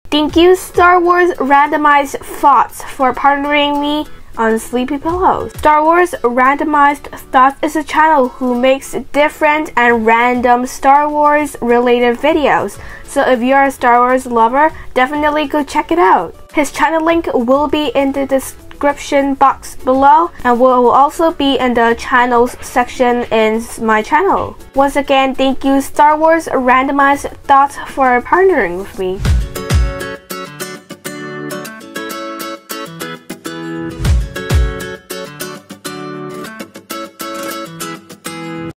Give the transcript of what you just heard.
Thank you Star Wars Randomized Thoughts for partnering me on Sleepy Pillows. Star Wars Randomized Thoughts is a channel who makes different and random Star Wars related videos. So if you're a Star Wars lover, definitely go check it out. His channel link will be in the description box below and will also be in the channels section in my channel. Once again, thank you Star Wars Randomized Thoughts for partnering with me.